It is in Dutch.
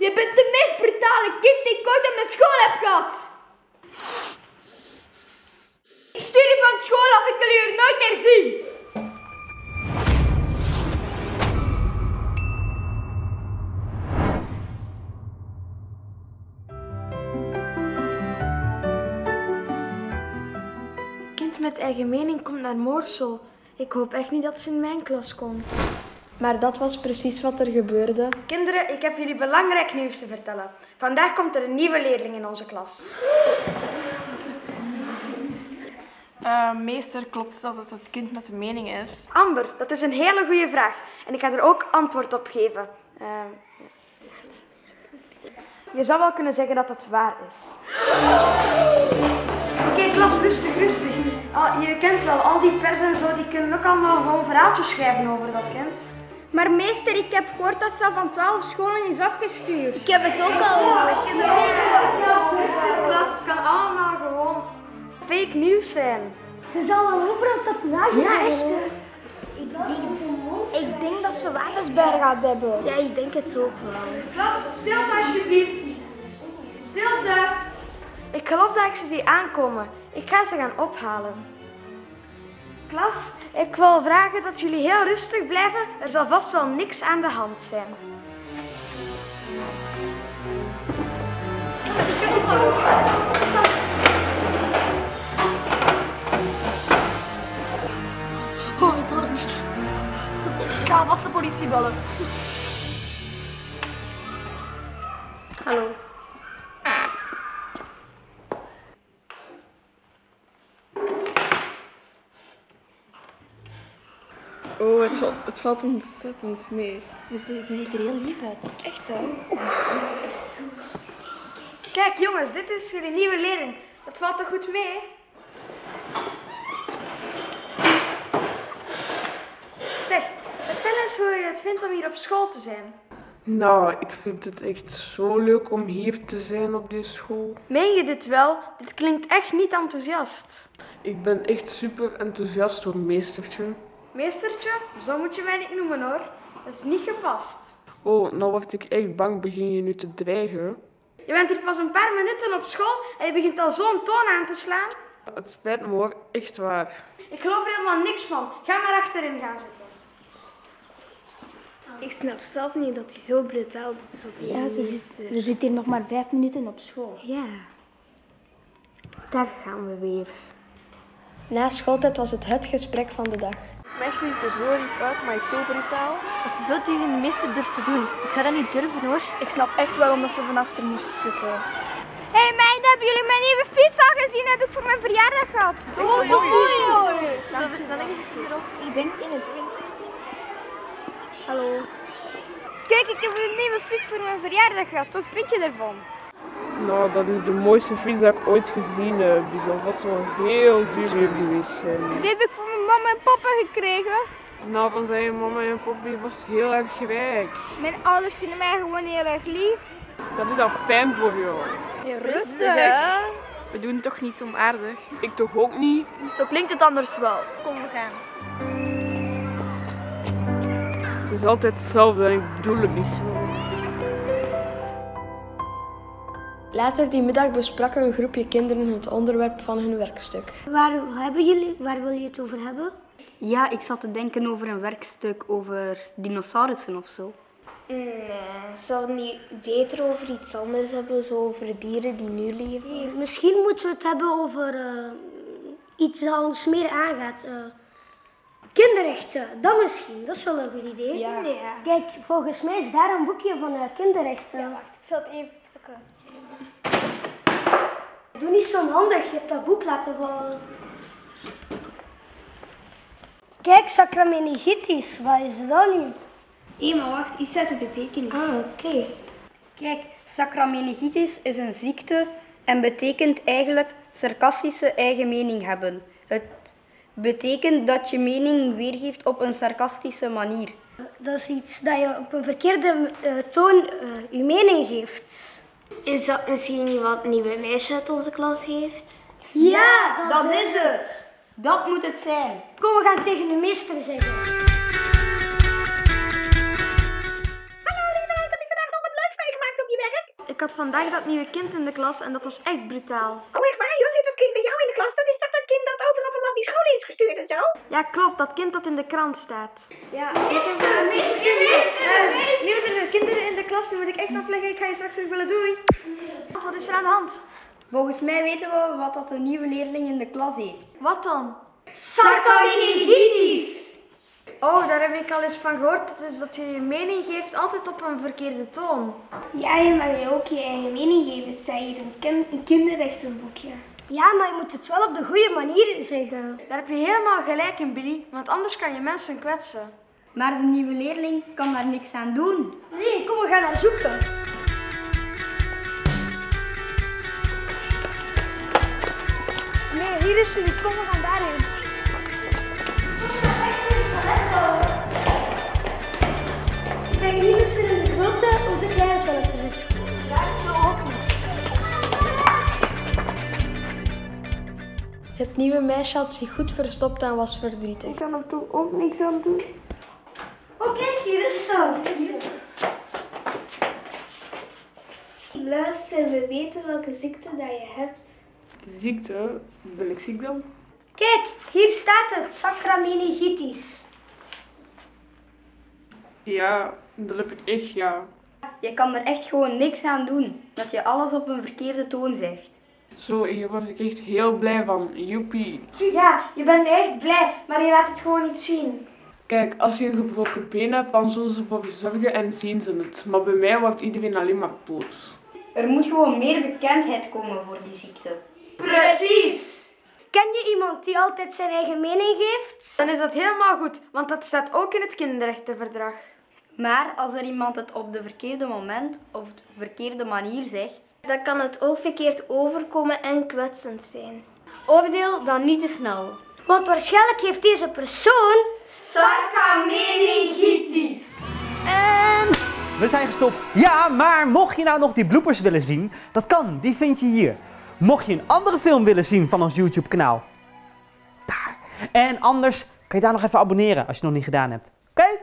Je bent de meest brutale kind die ik ooit in mijn school heb gehad. Ik stuur je van school af, ik wil je hier nooit meer zien. Kind met eigen mening komt naar Moorsel. Ik hoop echt niet dat ze in mijn klas komt. Maar dat was precies wat er gebeurde. Kinderen, ik heb jullie belangrijk nieuws te vertellen. Vandaag komt er een nieuwe leerling in onze klas. Meester, klopt het dat het kind met de mening is? Amber, dat is een hele goede vraag. En ik ga er ook antwoord op geven. Je zou wel kunnen zeggen dat het waar is. Oké, klas, rustig, rustig. Je kent wel, al die pers en zo, die kunnen ook allemaal gewoon verhaaltjes schrijven over dat kind. Maar meester, ik heb gehoord dat ze al van 12 scholen is afgestuurd. Ik heb het ook al gehoord. Rustig, klas, het kan allemaal gewoon fake nieuws zijn. Ze zal wel overal tatoeages hebben. Ik denk dat ze Wagensberg gaat hebben. Ja, ik denk het ook wel. Klas, stilte alsjeblieft. Stilte. Ik geloof dat ik ze zie aankomen. Ik ga ze gaan ophalen. Klas, ik wil vragen dat jullie heel rustig blijven. Er zal vast wel niks aan de hand zijn. Oh my god. Ik ga alvast de politie bellen. Hallo. Oh, het valt ontzettend mee. Ze ziet er heel lief uit. Echt, hè? Kijk jongens, dit is jullie nieuwe leerling. Dat valt toch goed mee? Zeg, vertel eens hoe je het vindt om hier op school te zijn. Nou, ik vind het echt zo leuk om hier te zijn op deze school. Meen je dit wel? Dit klinkt echt niet enthousiast. Ik ben echt super enthousiast door meestertje. Meestertje, zo moet je mij niet noemen hoor. Dat is niet gepast. Oh, nou word ik echt bang. Begin je nu te dreigen? Je bent hier pas een paar minuten op school en je begint al zo'n toon aan te slaan. Het spijt me hoor, echt waar. Ik geloof er helemaal niks van. Ga maar achterin gaan zitten. Ik snap zelf niet dat hij zo brutaal doet. Zo Ja, ze zit hier nog maar 5 minuten op school. Ja. Daar gaan we weer. Na schooltijd was het gesprek van de dag. Het meisje ziet er zo lief uit, maar is zo brutaal. Dat ze zo tegen de meester durft te doen. Ik zou dat niet durven hoor. Ik snap echt waarom dat ze van achter moest zitten. Hé meiden, hebben jullie mijn nieuwe fiets al gezien? Heb ik voor mijn verjaardag gehad. Hoeveel versnelling is het hier op? Ik denk 21. Hallo. Kijk, ik heb een nieuwe fiets voor mijn verjaardag gehad. Wat vind je ervan? Nou, dat is de mooiste fiets dat ik ooit gezien heb. Die zal vast wel heel duur geweest zijn. Die heb ik voor mijn mama en papa gekregen. Nou, dan zijn je mama en papa vast heel erg rijk. Mijn ouders vinden mij gewoon heel erg lief. Dat is al fijn voor jou. Rustig, hè? We doen toch niet onaardig? Ik toch ook niet? Zo klinkt het anders wel. Kom, we gaan. Het is altijd hetzelfde en ik bedoel het niet zo. Later die middag besprak een groepje kinderen het onderwerp van hun werkstuk. Waar wil je het over hebben? Ja, ik zat te denken over een werkstuk over dinosaurussen of zo. Nee, zou het niet beter over iets anders hebben, zo over dieren die nu leven? Nee, misschien moeten we het hebben over iets dat ons meer aangaat. Kinderrechten, dat misschien, dat is wel een goed idee. Ja. Kijk, volgens mij is daar een boekje van kinderrechten. Ja, wacht, ik zal het even pakken. Doe niet zo handig, je hebt dat boek laten vallen. Kijk, sacramenegittis, wat is dat nu? Hé, maar wacht, iets uit de betekenis. Ah, oké. Kijk, sacramenegittis is een ziekte en betekent eigenlijk sarcastische eigen mening hebben. Het betekent dat je mening weergeeft op een sarcastische manier. Dat is iets dat je op een verkeerde toon je mening geeft. Is dat misschien niet wat nieuwe meisje uit onze klas heeft? Ja, dat is het. Dat moet het zijn. Kom, we gaan tegen de meester zeggen. Hallo lieve, ik heb vandaag nog wat leuks meegemaakt op je ik had vandaag dat nieuwe kind in de klas en dat was echt brutaal. Oh, echt waar? Joh, zit dat kind bij jou in de klas? Dat is toch dat kind dat overal vanaf die school is gestuurd en zo? Ja, klopt, dat kind dat in de krant staat. Ja, nu er kinderen in de klas, nu moet ik echt afleggen. Ik ga je straks terug willen. Doei. Wat is er aan de hand? Volgens mij weten we wat dat de nieuwe leerling in de klas heeft. Wat dan? Sacramenegitis! Oh, daar heb ik al eens van gehoord. Dat is dat je je mening geeft altijd op een verkeerde toon. Ja, je mag ook je eigen mening geven. Het staat hier een kinderrechtenboekje. Ja, maar je moet het wel op de goede manier zeggen. Daar heb je helemaal gelijk in, Billy, want anders kan je mensen kwetsen. Maar de nieuwe leerling kan daar niks aan doen. Nee, kom, we gaan naar zoeken. Nee, hier is ze niet. Kom, we gaan daarheen. Kijk, hier is er in de grote of de kleine toiletten zitten. Daar is ze ook niet. Het nieuwe meisje had zich goed verstopt en was verdrietig. Ik kan er toch ook niks aan doen. Oh, kijk, hier is ze. Luister, we weten welke ziekte dat je hebt. Ziekte? Ben ik ziek dan? Kijk, hier staat het. Sacramenegitis. Ja, dat heb ik echt, ja. Je kan er echt gewoon niks aan doen. Dat je alles op een verkeerde toon zegt. Zo, hier word ik echt heel blij van. Joepie. Ja, je bent echt blij, maar je laat het gewoon niet zien. Kijk, als je een gebroken been hebt, dan zullen ze voor je zorgen en zien ze het. Maar bij mij wordt iedereen alleen maar boos. Er moet gewoon meer bekendheid komen voor die ziekte. Precies! Ken je iemand die altijd zijn eigen mening geeft? Dan is dat helemaal goed, want dat staat ook in het kinderrechtenverdrag. Maar als er iemand het op de verkeerde moment of de verkeerde manier zegt, Dan kan het ook verkeerd overkomen en kwetsend zijn. Oordeel dan niet te snel. Want waarschijnlijk heeft deze persoon... Sacramenegitis. En we zijn gestopt. Ja, maar mocht je nou nog die bloopers willen zien, dat kan. Die vind je hier. Mocht je een andere film willen zien van ons YouTube kanaal, daar. En anders kan je daar nog even abonneren als je het nog niet gedaan hebt. Oké?